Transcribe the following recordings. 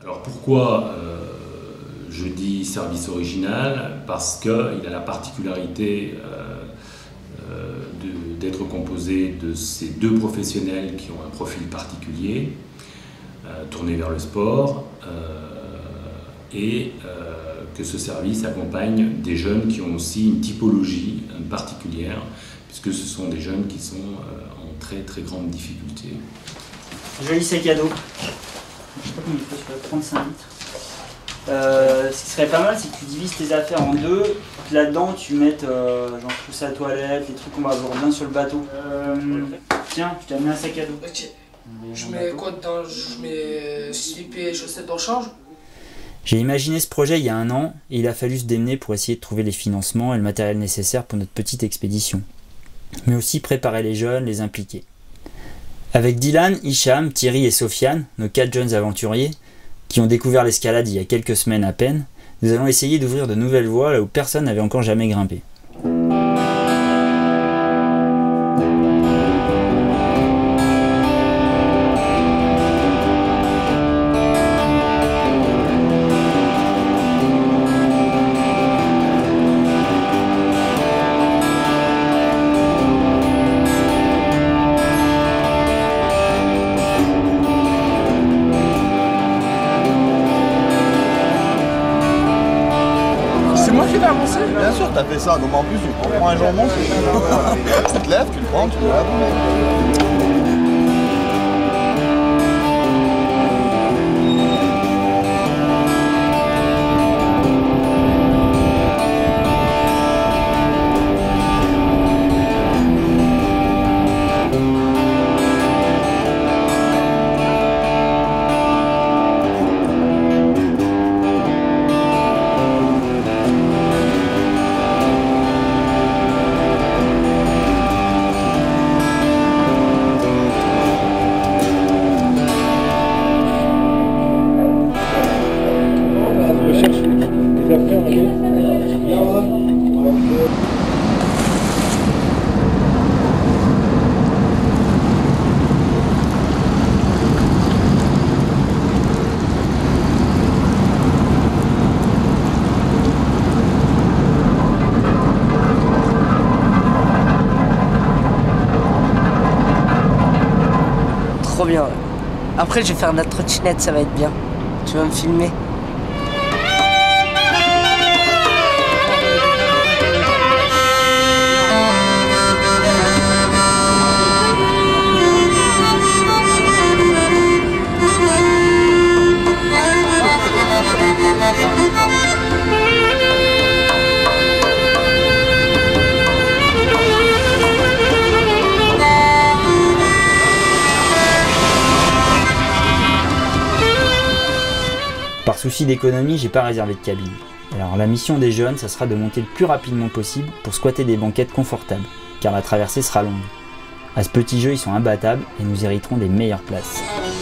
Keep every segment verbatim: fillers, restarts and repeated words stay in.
Alors pourquoi euh, je dis service original? Parce qu'il a la particularité euh, euh, d'être composé de ces deux professionnels qui ont un profil particulier, euh, tourné vers le sport, euh, et euh, que ce service accompagne des jeunes qui ont aussi une typologie particulière, puisque ce sont des jeunes qui sont euh, en très très grande difficulté. Joli sac à dos. Je sais pas combien il faut, sur trente-cinq litres. Euh, ce qui serait pas mal, c'est que tu divises tes affaires en deux, que là-dedans tu mettes euh, genre trousse à toilette, les trucs qu'on va avoir bien sur le bateau. Euh, tiens, je t'ai amené un sac à dos. Ok. Je mets quoi dedans? Je mets slip et chaussettes en change? J'ai imaginé ce projet il y a un an et il a fallu se démener pour essayer de trouver les financements et le matériel nécessaire pour notre petite expédition. Mais aussi préparer les jeunes, les impliquer. Avec Dylan, Hicham, Thierry et Sofiane, nos quatre jeunes aventuriers, qui ont découvert l'escalade il y a quelques semaines à peine, nous allons essayer d'ouvrir de nouvelles voies là où personne n'avait encore jamais grimpé. C'est moi qui l'ai avancé. Bien sûr, t'as fait ça. Donc en plus, tu prends un jambon, tu te lèves, tu le prends, tu le lèves. Trop bien. Après, je vais faire de la trottinette, ça va être bien. Tu vas me filmer? Par souci d'économie, j'ai pas réservé de cabine. Alors la mission des jeunes, ça sera de monter le plus rapidement possible pour squatter des banquettes confortables, car la traversée sera longue. À ce petit jeu, ils sont imbattables et nous hériterons des meilleures places.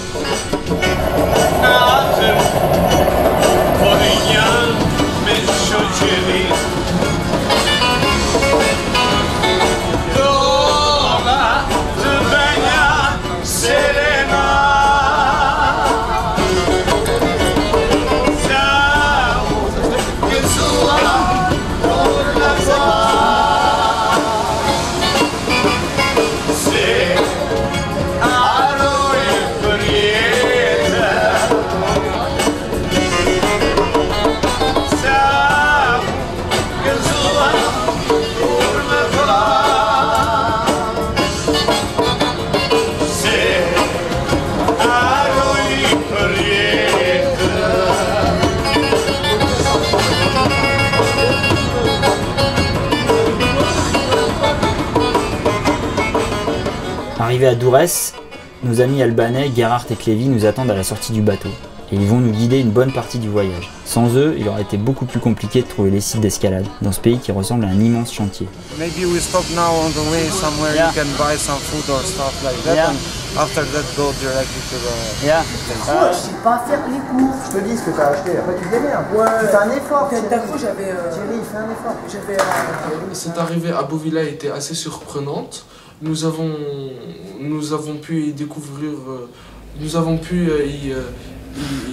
Arrivés à Dourès, nos amis albanais Gerhard et Clévy nous attendent à la sortie du bateau et ils vont nous guider une bonne partie du voyage. Sans eux, il aurait été beaucoup plus compliqué de trouver les sites d'escalade dans ce pays qui ressemble à un immense chantier. Maybe we stop now on the way somewhere Yeah. you can buy some food or stuff like that. Yeah. And after that, go directly to the. Yeah. Euh, je sais pas faire les courses. Je te dis ce que t'as acheté, après tu te démerdes. Ouais. Tu fais un effort. D'un coup, j'avais. Euh, Thierry, fais un effort. j'avais euh, cette arrivée à Beauvilla était assez surprenante. Nous avons, nous avons pu y découvrir, euh, nous avons pu euh, y, euh,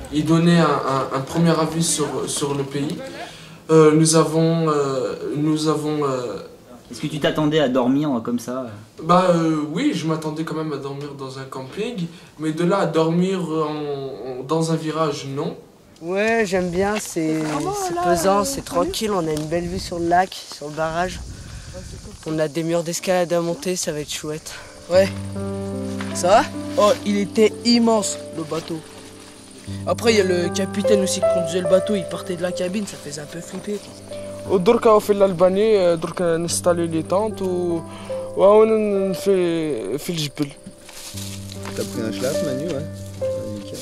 il donnait un, un, un premier avis sur, sur le pays. Euh, nous avons... Euh, nous avons euh, Est-ce que tu t'attendais à dormir comme ça? Bah euh, oui, je m'attendais quand même à dormir dans un camping, mais de là à dormir en, en, dans un virage, non. Ouais, j'aime bien, c'est pesant, c'est tranquille, on a une belle vue sur le lac, sur le barrage. On a des murs d'escalade à monter, ça va être chouette. Ouais. Ça va? Oh, il était immense, le bateau. Après, il y a le capitaine aussi qui conduisait le bateau, il partait de la cabine, ça faisait un peu flipper. ودركا وفي الألباني دركا نستالي لي طونط و وهون في في الجبل. T'as pris un schlaf, Manu, ouais? Nickel.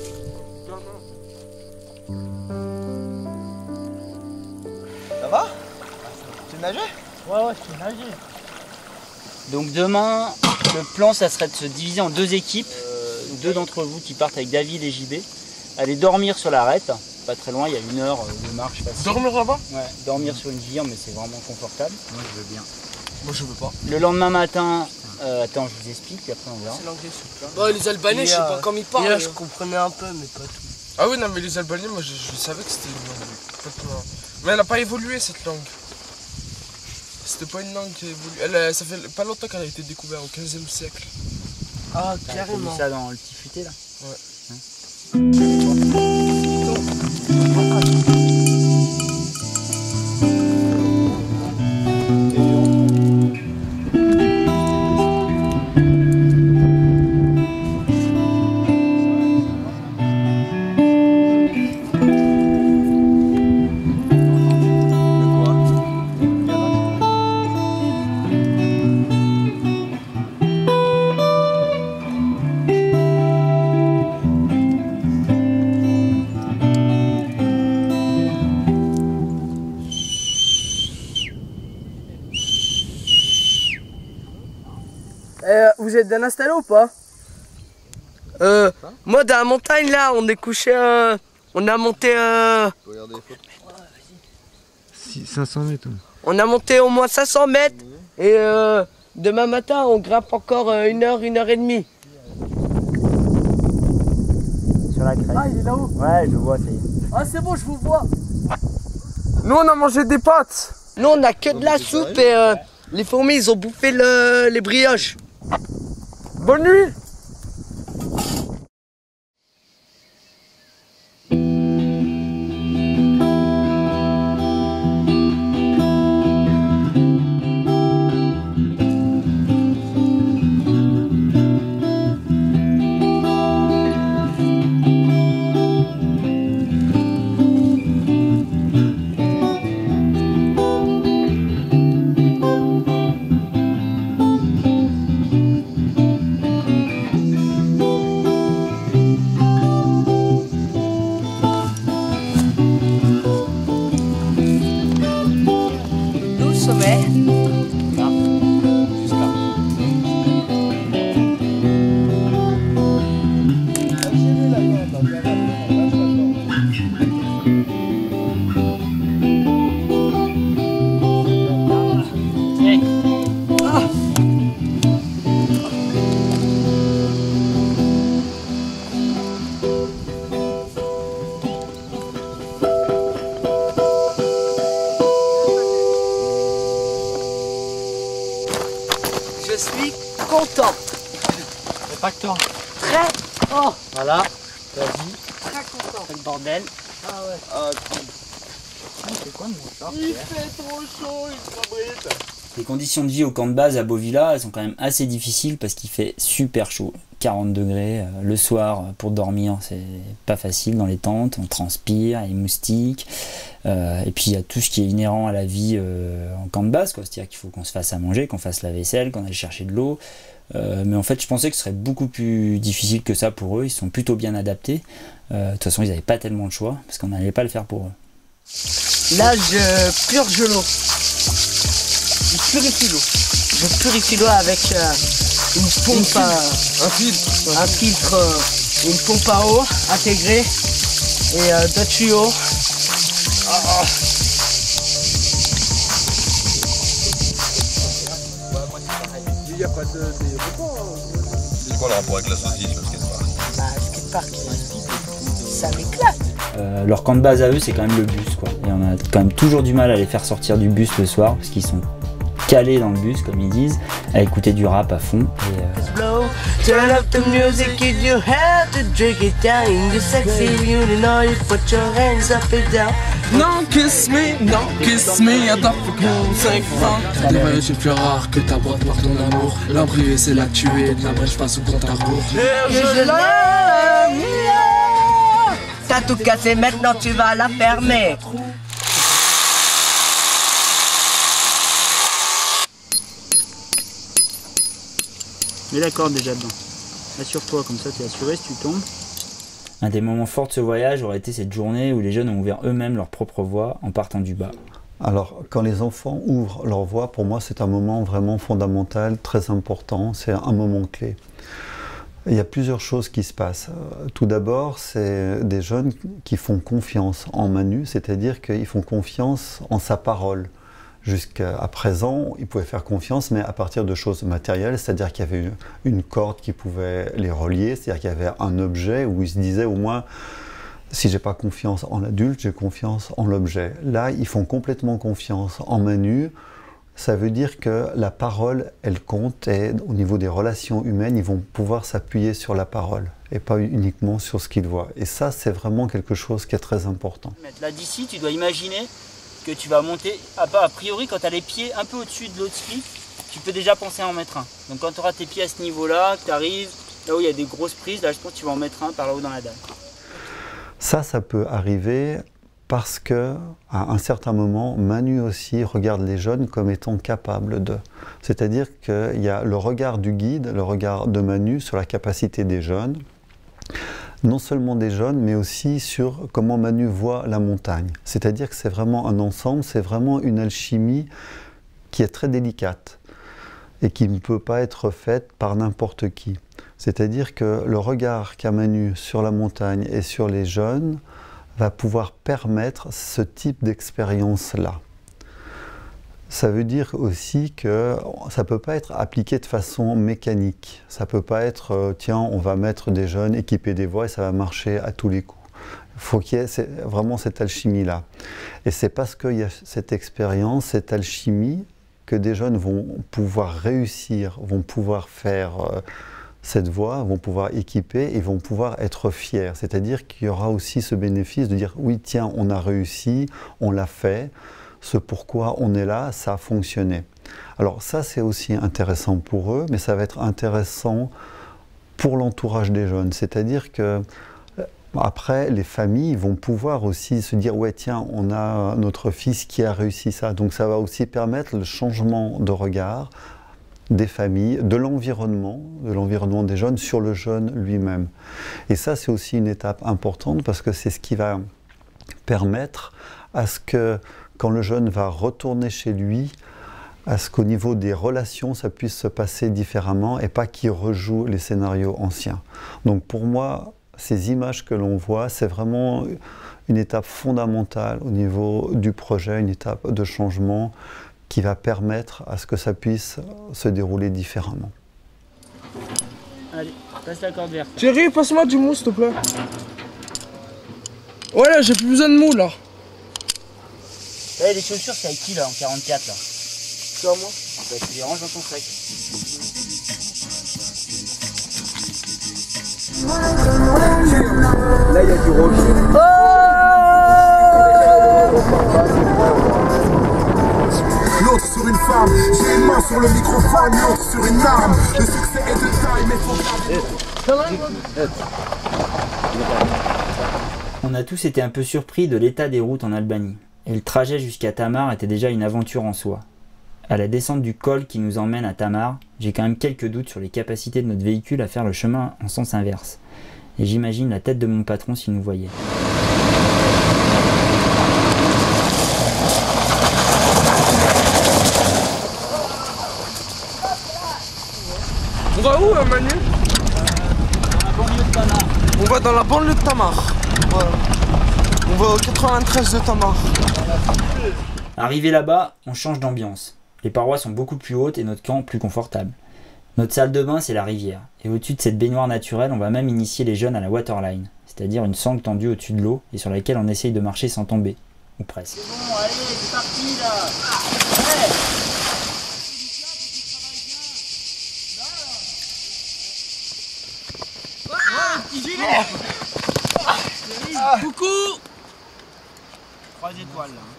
Ça va? Tu nageais? Ouais, ouais, je peux nager. Donc demain, le plan, ça serait de se diviser en deux équipes. Euh, deux d'entre vous qui partent avec David et J B. Aller dormir sur l'arête. Pas très loin, il y a une heure de marche facile. Dormir là-bas? Ouais, dormir sur une gire, mais c'est vraiment confortable. Moi, je veux bien. Moi, je veux pas. Le lendemain matin, euh, attends, je vous explique, puis après on verra. C'est l'anglais, s'il te plaît. Ouais, les Albanais, je sais pas comment ils parlent. Hier, je comprenais un peu, mais pas tout. Ah oui, non, mais les Albanais, moi, je, je savais que c'était une langue. Complètement. Mais elle n'a pas évolué, cette langue. C'était pas une langue qui a évolué. Elle, a- ça fait pas longtemps qu'elle a été découverte, au quinzième siècle. Ah, T'as carrément. mis ça dans le petit futé là. Ouais. Euh, vous êtes bien installé ou pas? Euh, moi dans la montagne là, on est couché, euh, on a monté, euh, Regardez les photos. cinq cents mètres. on a monté au moins cinq cents mètres et euh, demain matin on grimpe encore euh, une heure, une heure et demie. Sur la crête. Ah, il est là-haut. Ouais, je vois, ça y est. Ah, c'est bon, je vous vois. Nous, on a mangé des pâtes. Nous on a que de la soupe et euh, les fourmis ils ont bouffé le, les brioches. Bonne nuit. Nous, sommet. Je suis content. C'est pas que toi. Très, oh, Voilà, vas-y, très content. c'est le bordel. Ah ouais. Ah, C'est quoi mon short? Il fait trop chaud, il s'abrite. Les conditions de vie au camp de base à Beauvilla, elles sont quand même assez difficiles parce qu'il fait super chaud. quarante degrés, euh, le soir pour dormir, c'est pas facile dans les tentes, on transpire, les moustiques. Euh, et puis il y a tout ce qui est inhérent à la vie euh, en camp de base, quoi. C'est-à-dire qu'il faut qu'on se fasse à manger, qu'on fasse la vaisselle, qu'on aille chercher de l'eau. Euh, mais en fait, je pensais que ce serait beaucoup plus difficile que ça pour eux. Ils sont plutôt bien adaptés. Euh, de toute façon, ils n'avaient pas tellement de choix parce qu'on n'allait pas le faire pour eux. Là, je purge l'eau. Je purifie l'eau. Je purifie l'eau avec euh, une pompe, à, Un filtre. un filtre, euh, une pompe à eau intégrée et euh, deux tuyaux. Ah, ah. il n'y a pas de des repas. C'est quoi le rapport avec la saucisse, le skatepark? Bah, skatepark, ça m'éclate. Euh, leur camp de base à eux, c'est quand même le bus, quoi. Et on a quand même toujours du mal à les faire sortir du bus le soir, parce qu'ils sont calés dans le bus, comme ils disent, à écouter du rap à fond. Et, euh... Turn up the music if you have to drink it down. You're sexy, you know you put your hands up and down. Non, kiss me, non, kiss me, à ta fucking cinq francs. Le voyage est plus rare que ta boîte par ton amour. La priver, c'est la tuer, de la brèche passe au compte à rebours. Je l'aime. T'as tout cassé, maintenant tu vas la fermer. Mets la corde déjà dedans. Assure-toi, comme ça t'es assuré si tu tombes. Un des moments forts de ce voyage aurait été cette journée où les jeunes ont ouvert eux-mêmes leur propre voie en partant du bas. Alors, quand les enfants ouvrent leur voie, pour moi c'est un moment vraiment fondamental, très important, c'est un moment clé. Il y a plusieurs choses qui se passent. Tout d'abord, c'est des jeunes qui font confiance en Manu, c'est-à-dire qu'ils font confiance en sa parole. Jusqu'à présent, ils pouvaient faire confiance, mais à partir de choses matérielles, c'est-à-dire qu'il y avait une corde qui pouvait les relier, c'est-à-dire qu'il y avait un objet où ils se disaient au moins, si j'ai pas confiance en l'adulte, j'ai confiance en l'objet. Là, ils font complètement confiance en Manu. Ça veut dire que la parole, elle compte, et au niveau des relations humaines, ils vont pouvoir s'appuyer sur la parole et pas uniquement sur ce qu'ils voient. Et ça, c'est vraiment quelque chose qui est très important. Là d'ici, tu dois imaginer que tu vas monter, a priori quand tu as les pieds un peu au-dessus de l'autre pic, tu peux déjà penser à en mettre un. Donc quand tu auras tes pieds à ce niveau-là, que tu arrives là où il y a des grosses prises, là je pense que tu vas en mettre un par là-haut dans la dalle. Ça, ça peut arriver parce que à un certain moment, Manu aussi regarde les jeunes comme étant capables de. C'est-à-dire qu'il y a le regard du guide, le regard de Manu sur la capacité des jeunes, non seulement des jeunes, mais aussi sur comment Manu voit la montagne. C'est-à-dire que c'est vraiment un ensemble, c'est vraiment une alchimie qui est très délicate et qui ne peut pas être faite par n'importe qui. C'est-à-dire que le regard qu'a Manu sur la montagne et sur les jeunes va pouvoir permettre ce type d'expérience-là. Ça veut dire aussi que ça ne peut pas être appliqué de façon mécanique. Ça ne peut pas être, euh, tiens, on va mettre des jeunes, équiper des voies et ça va marcher à tous les coups. Il faut qu'il y ait vraiment cette alchimie-là. Et c'est parce qu'il y a cette expérience, cette alchimie, que des jeunes vont pouvoir réussir, vont pouvoir faire euh, cette voie, vont pouvoir équiper et vont pouvoir être fiers. C'est-à-dire qu'il y aura aussi ce bénéfice de dire, oui, tiens, on a réussi, on l'a fait. Ce pourquoi on est là, ça a fonctionné. Alors ça, c'est aussi intéressant pour eux, mais ça va être intéressant pour l'entourage des jeunes. C'est-à-dire que après, les familles vont pouvoir aussi se dire « ouais, tiens, on a notre fils qui a réussi ça ». Donc ça va aussi permettre le changement de regard des familles, de l'environnement, de l'environnement des jeunes sur le jeune lui-même. Et ça, c'est aussi une étape importante parce que c'est ce qui va permettre à ce que quand le jeune va retourner chez lui, à ce qu'au niveau des relations, ça puisse se passer différemment et pas qu'il rejoue les scénarios anciens. Donc pour moi, ces images que l'on voit, c'est vraiment une étape fondamentale au niveau du projet, une étape de changement qui va permettre à ce que ça puisse se dérouler différemment. Allez, passe la corde verte. Thierry, passe-moi du mou, s'il te plaît. Ouais, là, j'ai plus besoin de mou, là. Hey, les chaussures, c'est avec qui là en quarante-quatre là? C'est à moi. Bah, tu les ranges dans ton sac. Là, il y a du rocher. L'autre sur une femme, j'ai une main sur le microphone, l'autre sur une arme. Le succès est de taille, mais faut garder. On a tous été un peu surpris de l'état des routes en Albanie. Et le trajet jusqu'à Tamar était déjà une aventure en soi. À la descente du col qui nous emmène à Tamar, j'ai quand même quelques doutes sur les capacités de notre véhicule à faire le chemin en sens inverse. Et j'imagine la tête de mon patron s'il nous voyait. On va où, hein, Manu? Dans la banlieue de Tamar. On va dans la banlieue de Tamar. Voilà. On va au quatre-vingt-treize de Tamar. Arrivé là-bas, on change d'ambiance. Les parois sont beaucoup plus hautes et notre camp plus confortable. Notre salle de bain, c'est la rivière. Et au-dessus de cette baignoire naturelle, on va même initier les jeunes à la waterline. c'est-à-dire une sangle tendue au-dessus de l'eau et sur laquelle on essaye de marcher sans tomber, ou presque. C'est bon, allez, c'est parti là. Ouais. Ah. Coucou. Trois étoiles là.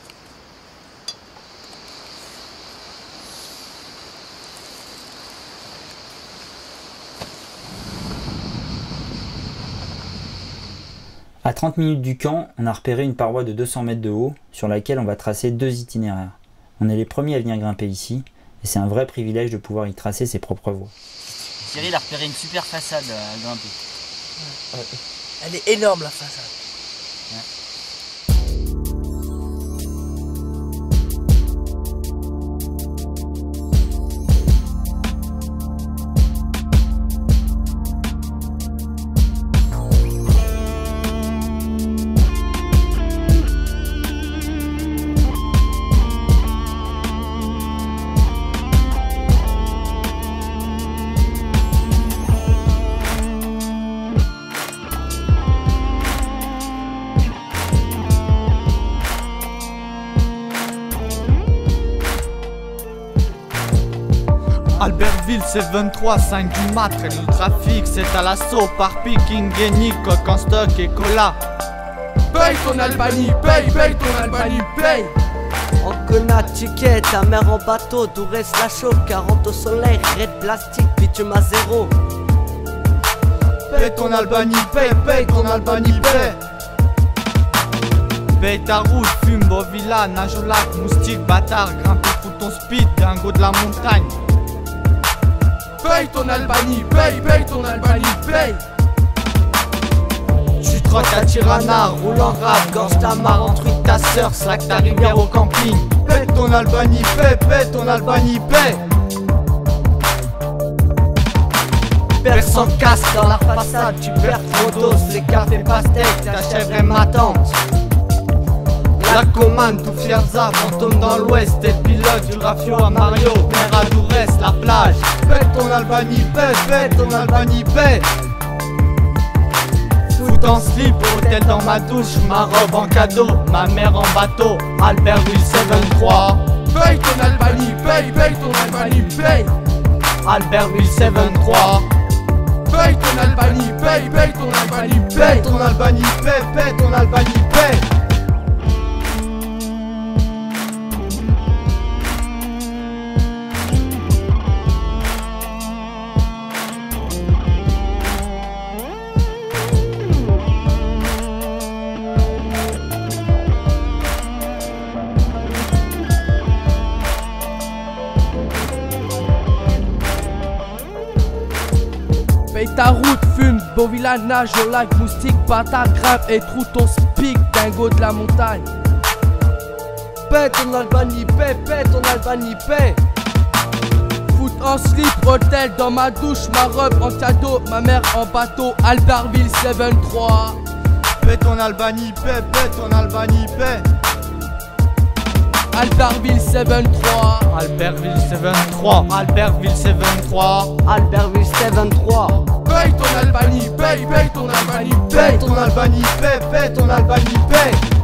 À trente minutes du camp, on a repéré une paroi de deux cents mètres de haut sur laquelle on va tracer deux itinéraires. On est les premiers à venir grimper ici et c'est un vrai privilège de pouvoir y tracer ses propres voies. Cyril a repéré une super façade à grimper. Ouais. Elle est énorme la façade. Ouais. Albertville c'est vingt-trois, cinq du mat, règle le trafic, c'est à l'assaut par picking, Guénic, coq en stock et cola. Paye ton Albanie, paye, paye ton Albanie, paye. En connard, ticket, ta mère en bateau, d'où reste la chaude, quarante au soleil, red plastique, bitume à zéro. Paye ton Albanie, paye, paye ton Albanie, paye. Paye ta route, fume, bovilla, nage au lac, moustique, bâtard, grimpe tout ton speed, dingo de la montagne. Paye ton Albanie, paye, paye ton Albanie, paye. Tu trottes à Tirana, roule en rap, gorge ta mare, entruite ta sœur, slack ta rivière au camping. Paye ton Albanie, paye, paye ton Albanie, paye. Perds sans casse dans la façade, tu perds trop d'os, les cafés pastèques, ta chèvre est ma tante. La commande, tout Fierza, fantôme dans l'ouest, t'es le pilote du Rafio à Mario, mer à Dourès, la plage. Paie ton Albanie, paie, paie ton Albanie, paie. Foot en slip, hôtel dans ma douche, ma robe en cadeau, ma mère en bateau, Albertville c'est vingt-trois. Paye ton Albanie, paye, paye ton Albanie, paye. Albertville c'est vingt-trois. Paye ton Albanie, paye, paye ton Albanie, paye. Paye ton Albanie, paye, paye ton Albanie, paye. Paye ta route, fume, bovilla, nage au lac, moustique, bâtard, grimpe et trou ton speak, dingo de la montagne. Paye ton Albanie, paye, paye ton Albanie, paye. Foot en slip, hôtel dans ma douche, ma robe en cadeau, ma mère en bateau, Albertville c'est vingt-trois. Paye ton Albanie, paye, paye ton Albanie, paye. Albertville c'est vingt-trois. Albertville c'est vingt-trois. Albertville c'est vingt-trois. Albertville c'est vingt-trois. Paye ton Albanie, paye, paye ton Albanie, paye ton Albanie, paye, paye ton Albanie, paye.